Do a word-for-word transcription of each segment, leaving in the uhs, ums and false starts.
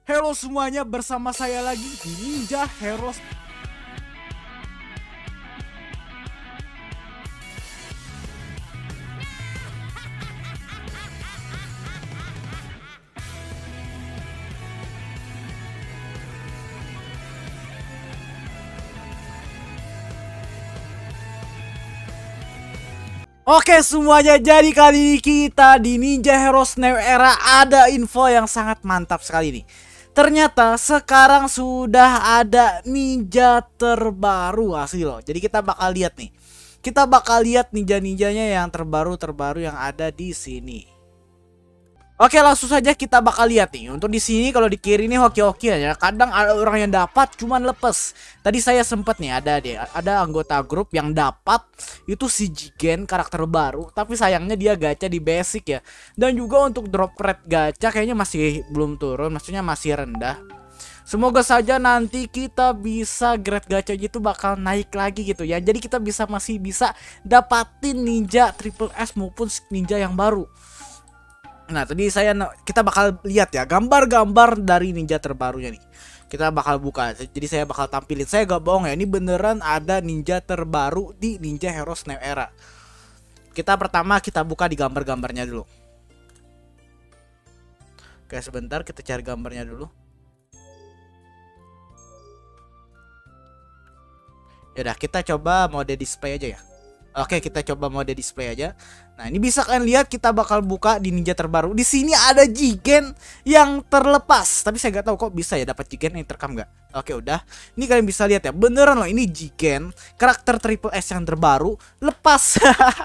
Halo semuanya, bersama saya lagi di Ninja Heroes. Oke semuanya, jadi kali ini kita di Ninja Heroes New Era ada info yang sangat mantap sekali nih. Ternyata sekarang sudah ada ninja terbaru asli loh. Jadi kita bakal lihat nih. Kita bakal lihat ninja-ninjanya yang terbaru-terbaru yang ada di sini. Oke, langsung saja kita bakal lihat nih. Untuk di sini kalau di kiri ini hoki-hoki ya. Kadang ada orang yang dapat cuman lepas. Tadi saya sempet nih ada deh, ada anggota grup yang dapat itu si Jigen karakter baru, tapi sayangnya dia gacha di basic ya. Dan juga untuk drop rate gacha kayaknya masih belum turun, maksudnya masih rendah. Semoga saja nanti kita bisa grade gacha gitu bakal naik lagi gitu ya. Jadi kita bisa masih bisa dapatin ninja triple S maupun ninja yang baru. Nah tadi saya kita bakal lihat ya gambar-gambar dari ninja terbarunya nih. Kita bakal buka, jadi saya bakal tampilin. Saya gak bohong ya, ini beneran ada ninja terbaru di Ninja Heroes New Era. Kita pertama kita buka di gambar-gambarnya dulu. Oke sebentar, kita cari gambarnya dulu. Yaudah kita coba mode display aja ya. Oke, kita coba mode display aja. Nah, ini bisa kalian lihat kita bakal buka di ninja terbaru. Di sini ada Jigen yang terlepas. Tapi saya nggak tahu kok bisa ya dapat Jigen yang terekam nggak. Oke, udah. Ini kalian bisa lihat ya. Beneran loh, ini Jigen karakter triple S yang terbaru lepas.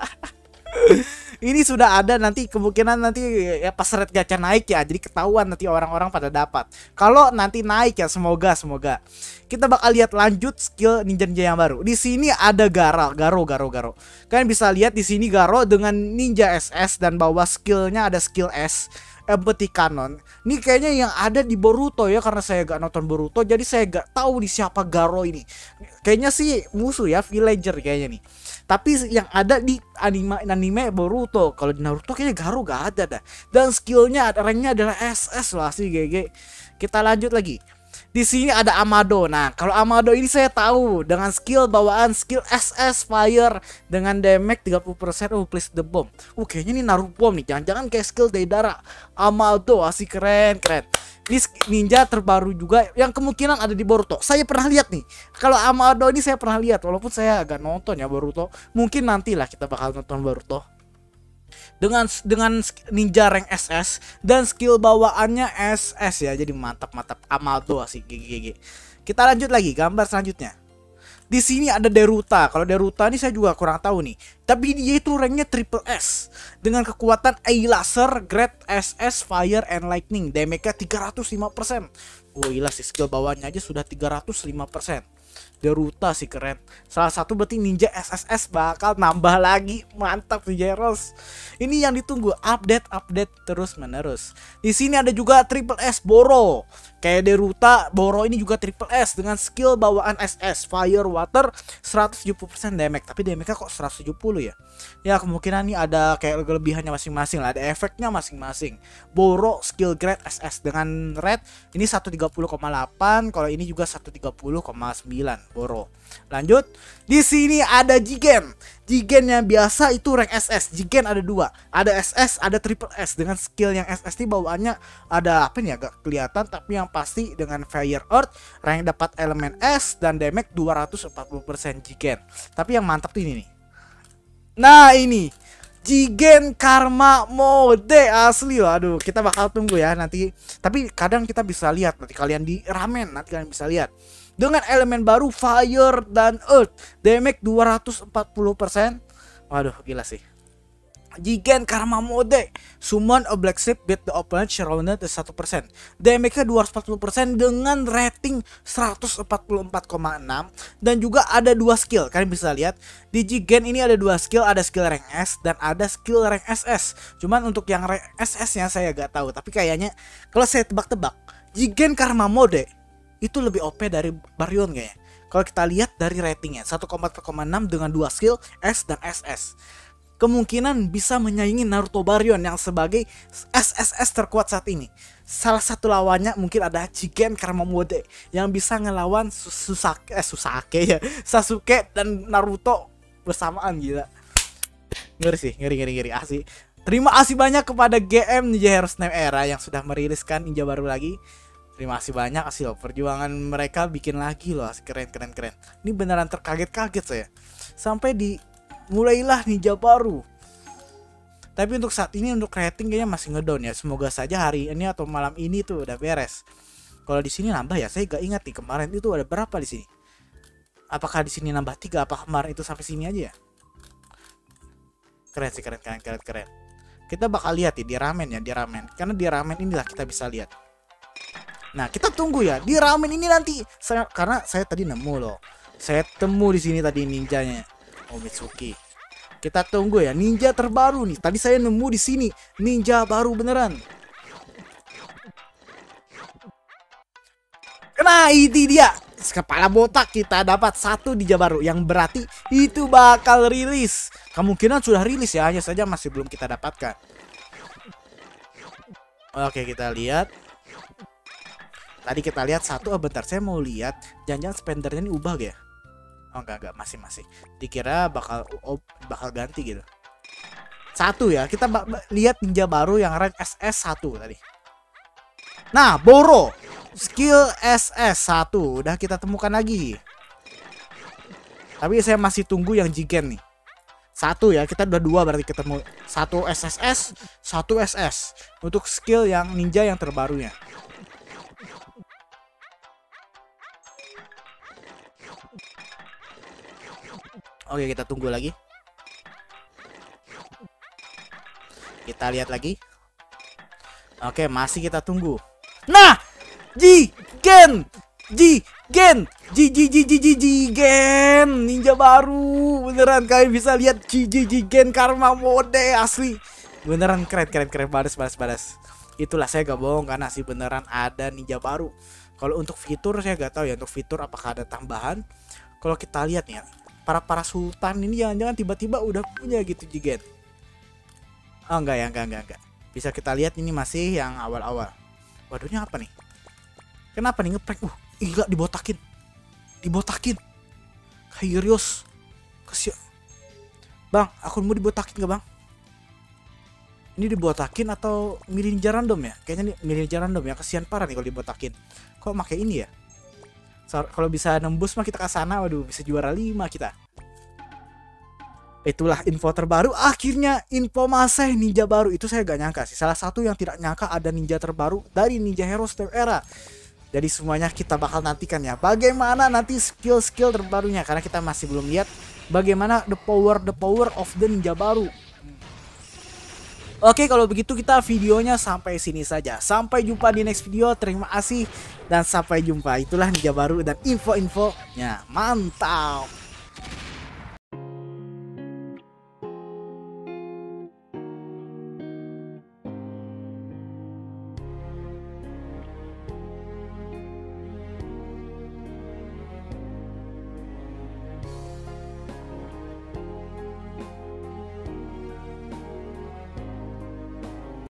Ini sudah ada, nanti kemungkinan nanti ya pas red gacha naik ya, jadi ketahuan nanti orang-orang pada dapat. Kalau nanti naik ya, semoga semoga. Kita bakal lihat lanjut skill ninja-ninja yang baru. Di sini ada Garo, Garo, Garo, Garo. Kalian bisa lihat di sini Garo dengan ninja S S dan bawah skillnya ada skill S. Empathy Cannon. Ini kayaknya yang ada di Boruto ya, karena saya gak nonton Boruto jadi saya gak tahu di siapa Garo ini. Kayaknya sih musuh ya, villager kayaknya nih. Tapi yang ada di anime anime Boruto, kalau di Naruto kayaknya Garo gak ada dah. Dan skillnya ranknya adalah S S lah sih G G. Kita lanjut lagi. Di sini ada Amado. Nah, kalau Amado ini saya tahu dengan skill bawaan skill S S Fire dengan damage tiga puluh persen. Oh, place the bomb. Uh, kayaknya ini naruh bom nih. Jangan-jangan kayak skill Deidara. Amado asik, keren, keren. Ini ninja terbaru juga yang kemungkinan ada di Boruto. Saya pernah lihat nih. Kalau Amado ini saya pernah lihat, walaupun saya agak nonton ya Boruto. Mungkin nantilah kita bakal nonton Boruto. Dengan dengan ninja rank S S dan skill bawaannya S S ya, jadi mantap-mantap. Amado sih G G G. Kita lanjut lagi gambar selanjutnya. Di sini ada Deruta. Kalau Deruta ini saya juga kurang tahu nih. Tapi dia itu ranknya triple S dengan kekuatan Eye Laser, Grade S S, Fire and Lightning. Damage-nya tiga ratus lima persen. Oh gila sih, skill bawahnya aja sudah tiga ratus lima persen. Deruta sih keren. Salah satu berarti ninja S S S bakal nambah lagi. Mantap Ninja Heroes. Ini yang ditunggu, update-update terus menerus. Di sini ada juga triple S Boro. Kayak Deruta, Boro ini juga triple S dengan skill bawaan S S, Fire, Water, seratus tujuh puluh persen damage. Tapi damage-nya kok seratus tujuh puluh ya? Ya kemungkinan nih ada kayak kelebihannya masing-masing lah, ada efeknya masing-masing. Boro skill grade S S dengan red ini seratus tiga puluh koma delapan, kalau ini juga seratus tiga puluh koma sembilan. Boro. Lanjut, di sini ada Jigen. Jigen yang biasa itu rank S S. Jigen ada dua, ada S S, ada triple S. Dengan skill yang S S ini bawaannya ada apa nih, agak kelihatan, tapi yang pasti dengan Fire Earth, rank dapat elemen S dan damage dua ratus empat puluh persen Jigen. Tapi yang mantap tuh ini nih. Nah ini Jigen Karma Mode asli. Aduh, kita bakal tunggu ya nanti. Tapi kadang kita bisa lihat nanti kalian di ramen, nanti kalian bisa lihat. Dengan elemen baru Fire dan Earth, damage dua ratus empat puluh persen. Waduh, gila sih. Jigen Karma Mode, summon a black ship beat the opponent surrounded satu persen. Damage-nya dua ratus empat puluh persen dengan rating seratus empat puluh empat koma enam. Dan juga ada dua skill. Kalian bisa lihat di Jigen ini ada dua skill, ada skill rank S dan ada skill rank S S. Cuman untuk yang rank S S-nya saya gak tahu, tapi kayaknya kalau saya tebak-tebak, Jigen Karma Mode itu lebih O P dari Baryon kayaknya. Kalau kita lihat dari ratingnya seratus empat koma enam dengan dua skill S dan S S. Kemungkinan bisa menyaingi Naruto Baryon yang sebagai S S S terkuat saat ini. salah satu lawannya mungkin ada Jigen Karma Mode yang bisa ngelawan Susake eh Susake ya Sasuke dan Naruto bersamaan, gila. Ngeri sih, ngeri ngeri ngeri asli. Terima kasih banyak kepada G M Ninja Heroes New Era yang sudah meriliskan ninja baru lagi. Terima kasih banyak hasil perjuangan mereka bikin lagi loh, keren keren keren. Ini beneran terkaget-kaget saya. Sampai di mulailah ninja baru. Tapi untuk saat ini untuk rating kayaknya masih ngedown ya. Semoga saja hari ini atau malam ini tuh udah beres. Kalau di sini nambah ya, saya gak ingat nih kemarin itu ada berapa di sini. Apakah di sini nambah tiga? Apa kemarin itu sampai sini aja ya? Keren sih, keren keren keren keren. Kita bakal lihat ya di ramen ya, di ramen. Karena di ramen inilah kita bisa lihat. Nah, kita tunggu ya di ramen ini nanti. Saya karena saya tadi nemu loh. Saya temu di sini tadi ninjanya. Oh, Mitsuki. Kita tunggu ya ninja terbaru nih. Tadi saya nemu di sini ninja baru beneran. Nah, ini dia. Kepala botak, kita dapat satu ninja baru yang berarti itu bakal rilis. Kemungkinan sudah rilis ya, hanya saja masih belum kita dapatkan. Oke, kita lihat. Tadi kita lihat satu, oh bentar, saya mau lihat jangan-jangan spendernya ini ubah ya. Oh enggak enggak, masih masih. Dikira bakal oh, bakal ganti gitu. Satu ya, kita lihat ninja baru yang rank S S satu tadi. Nah, Boro skill S S satu udah kita temukan lagi. Tapi saya masih tunggu yang Jigen nih. Satu ya, kita udah dua berarti ketemu. Satu S S S, satu S S untuk skill yang ninja yang terbarunya. Oke, kita tunggu lagi. Kita lihat lagi. Oke, masih kita tunggu. Nah, Jigen, Jigen, Jigen, Jigen, ninja baru. Beneran kalian bisa lihat Jigen Karma Mode asli. Beneran keren, keren, keren, badas, badas, badas. Itulah saya gak bohong karena sih beneran ada ninja baru. Kalau untuk fitur saya gak tahu ya, untuk fitur apakah ada tambahan. Kalau kita lihat nih ya, para para sultan ini jangan-jangan tiba-tiba udah punya gitu Jigen. Oh enggak ya, enggak, enggak, enggak. Bisa kita lihat ini masih yang awal-awal. Waduh, ini apa nih? Kenapa nih ngeprank? Uh, gila, dibotakin. Dibotakin. Kyrios. Kasian. Bang, akunmu dibotakin gak, Bang? Ini dibotakin atau milih ninja random ya? Kayaknya nih milih ninja random ya. Kasian parah nih kalau dibotakin. Kok pakai ini ya? So, kalau bisa nembus mah kita ke sana, waduh, bisa juara lima kita. Itulah info terbaru. Akhirnya info masih ninja baru. Itu saya gak nyangka sih. Salah satu yang tidak nyangka ada ninja terbaru dari Ninja Heroes New Era. Jadi semuanya kita bakal nantikan ya. Bagaimana nanti skill-skill terbarunya. Karena kita masih belum lihat bagaimana the power the power of the ninja baru. Oke, kalau begitu kita videonya sampai sini saja. Sampai jumpa di next video. Terima kasih dan sampai jumpa. Itulah ninja baru dan info-infonya. Mantap.